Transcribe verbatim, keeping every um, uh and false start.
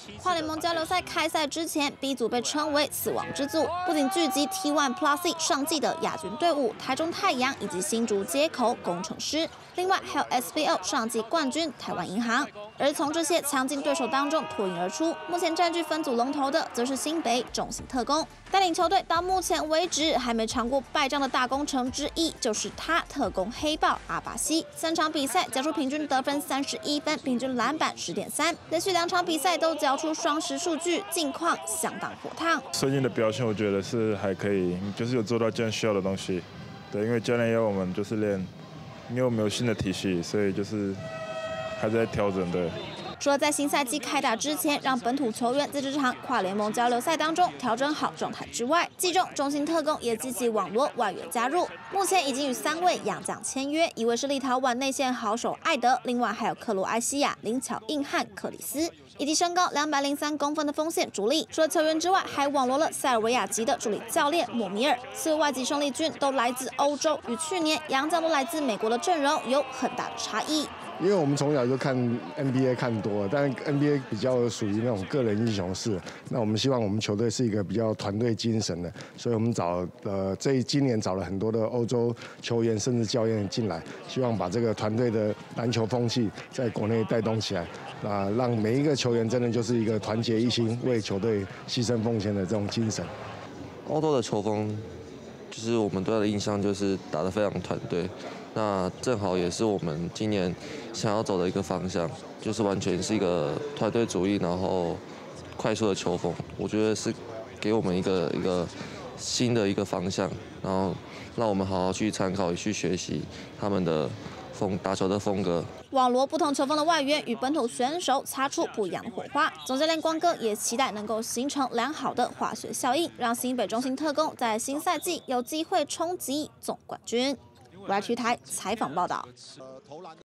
跨联盟交流赛开赛之前 ，B 组被称为“死亡之组”，不仅聚集 T 一 Plus C 上季的亚军队伍台中太阳以及新竹街口工程师，另外还有 S B O 上季冠军台湾银行。而从这些强劲对手当中脱颖而出，目前占据分组龙头的，则是新北中信特攻，带领球队到目前为止还没尝过败仗的大功臣之一，就是他特攻黑豹阿巴西。三场比赛缴出平均得分三十一分，平均篮板十点三，连续两场比赛都缴出双十数据，近况相当火烫。 最近的表现我觉得是还可以，就是有做到教练需要的东西。对，因为教练要我们就是练，因为我们有新的体系，所以就是还在调整的。 除了在新赛季开打之前，让本土球员在这场跨联盟交流赛当中调整好状态之外，季中中信特攻也积极网罗外援加入，目前已经与三位洋将签约，一位是立陶宛内线好手艾德，另外还有克罗埃西亚灵巧硬汉克里斯，以及身高两百零三公分的锋线主力。除了球员之外，还网罗了塞尔维亚籍的助理教练莫米尔。四位外籍生力军都来自欧洲，与去年洋将都来自美国的阵容有很大的差异。 因为我们从小就看 N B A 看多了，但 N B A 比较属于那种个人英雄式。那我们希望我们球队是一个比较团队精神的，所以我们找呃这今年找了很多的欧洲球员甚至教练进来，希望把这个团队的篮球风气在国内带动起来，啊，让每一个球员真的就是一个团结一心、为球队牺牲奉献的这种精神。 欧洲的球风，就是我们对他的印象就是打得非常团队。那正好也是我们今年想要走的一个方向，就是完全是一个团队主义，然后快速的球风。我觉得是给我们一个一个新的一个方向，然后让我们好好去参考、去学习他们的风打球的风格。 网罗不同球风的外援与本土选手擦出不一样的火花。总教练光哥也期待能够形成良好的化学效应，让新北中信特攻在新赛季有机会冲击总冠军。Y T 台采访报道。